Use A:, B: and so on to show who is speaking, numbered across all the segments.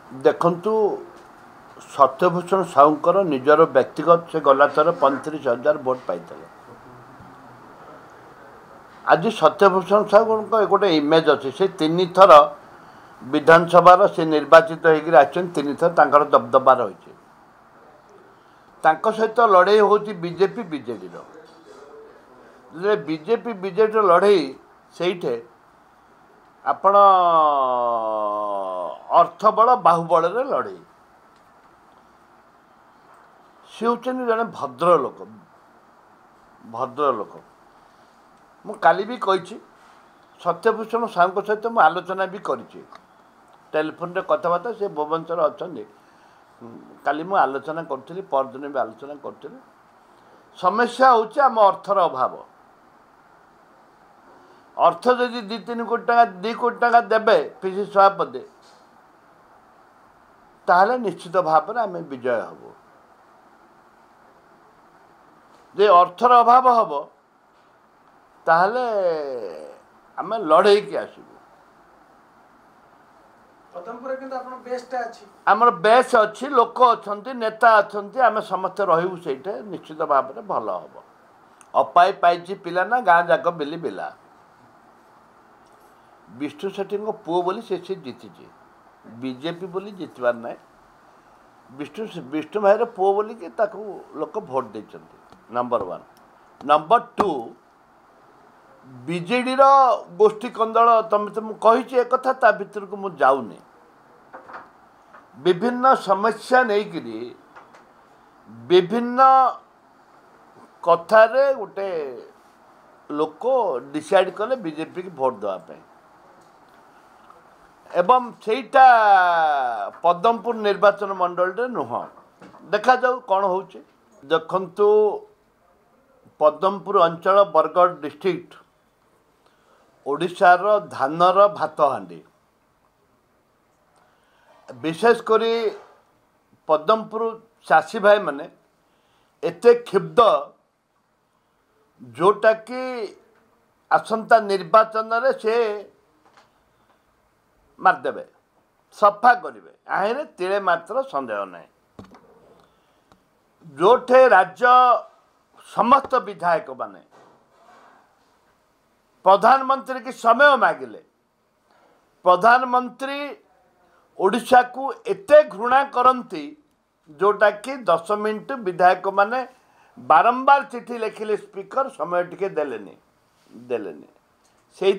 A: देखु सत्यभूषण साहूकर निजर व्यक्तिगत से गला थर 35,000 भोट पाई। आज सत्यभूषण साहू गोटे इमेज अच्छे से 3 थर विधानसभा से निर्वाचित होकर तीन थर दबदबा रही सहित लड़े हूँ बीजेपी बीजेडी बीजेपी बीजेडी लड़े से आपण अर्थबल बाहुबल लड़े सी हूँ जड़े भद्र लोक मु काली भी कही सत्यभूषण साहू सहित मुझे आलोचना भी करी टेलीफोन रे कथबार्ता से भुवनेश्वर अच्छा काली मुझे आलोचना करी परदिन भी आलोचना करी समस्या हूँ आम अर्थर अभाव अर्थ जदि 2-3 कोटी टका 2 कोटी टका देवे पीसी सभापति ताहले निश्चित भाव में आम विजय हब जे अर्थर अभाव हम ताहले आम लड़े की आसबू आमर बेस अच्छी लोक अच्छा नेता अच्छा आम समस्त रहू से निश्चित भाव में भल हम अपाई पाई पिला ना गाँ जाक बिली बिला विष्णु सेठी पुओ बोली से जीति बीजेपी बोली जीतबार ना विष्णु भाईर पुओ बोली कि लोक भोट देते नंबर 1 नंबर 2 बीजेडी गोष्ठी कंदल तुम कही एक ता भर को मुझे जाऊनी विभिन्न समस्या नहीं विभिन्न कथार गोटे लोक डिसाइड कले बीजेपी की भोट देवाई एवं सेटा पद्मपुर निर्वाचन मंडल नुह देखा जाऊ कौन हो देखु पद्मपुर अंचल बरगढ़ डिस्ट्रिक्ट ओडिशार धानर भात हांडी विशेषकर पद्मपुर चाषी भाई माने एते क्षुब्ध जोटा कि आसंता निर्वाचन रे से मारदेवे सफा करेंगे आहरे तिले मात्र संदेह ना जोठे राज्य समस्त विधायक माने प्रधानमंत्री की समय मागिले प्रधानमंत्री ओडिशा को एते घृणा करती जोटा कि 10 मिनट विधायक माने बारंबार चिठी लिखिले स्पीकर समय टिके देलेनी से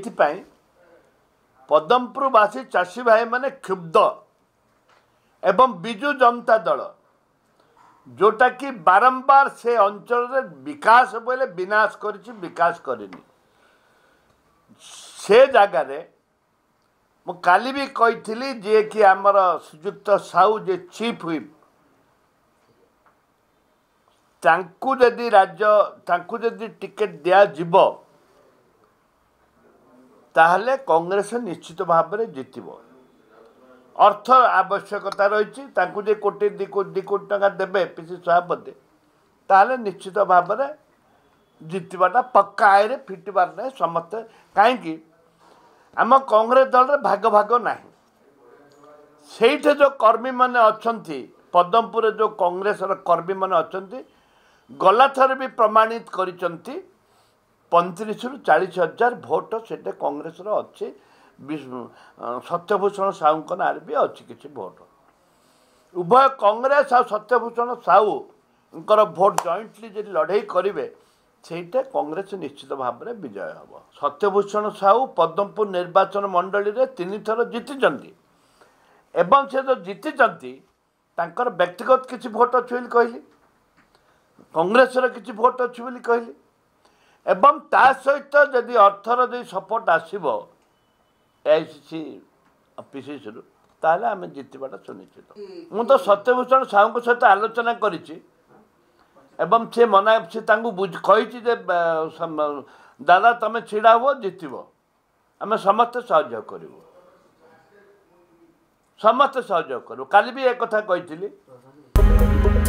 A: पद्मपुरवासी चाषी भाई माने क्षुब्ध एवं बिजु जनता दल जोटा कि बारंबार से अंचल रे विकास बोले विनाश करिछि विकास करिनी से जगार मु काली भी कही जे कि आमर श्रीजुक्त साहू जे चीफ व्हिप तांकु जदि राज्य टिकेट दिया जिवो ताहले कांग्रेस निश्चित भाव में जितब अर्थ आवश्यकता रही कोटी 2 कोटी टका देवे पीसी सभापति ताहले निश्चित भाव में जितवाटा पक्का आय फिटबार ना समस्ते कहीं आम कांग्रेस दल भाग भाग ना से जो कर्मी मैंने अच्छा पद्मपुर जो कांग्रेस कर्मी मैंने अच्छा गला थर भी प्रमाणित कर 35 ରୁ 40,000 भोट से कांग्रेस अच्छे सत्यभूषण साहू ना भी अच्छी किसी भोट उभय कांग्रेस और सत्यभूषण साहू भोट जॉइंटली जो लड़े करेंगे सेटा कांग्रेस निश्चित भाव में विजय हम सत्यभूषण साहू पद्मपुर निर्वाचन मंडल में 3 थर जीति एवं से जो जीति व्यक्तिगत किसी भोट अच्छी कहली कांग्रेस किसी भोट अच्छी कहली एवं ता सहित जदि अर्थर जो सपोर्ट आसो एआईसीसी पीसीसी ताहले आम जितवाटा सुनिश्चित मु तो सत्यभूषण साहू सहित आलोचना करी एवं से मना से कही दादा तुम छिड़ा हुआ जितब आम समस्त सहयोग करूँ समस्त सहयोग करूँ काली भी एक कथा कही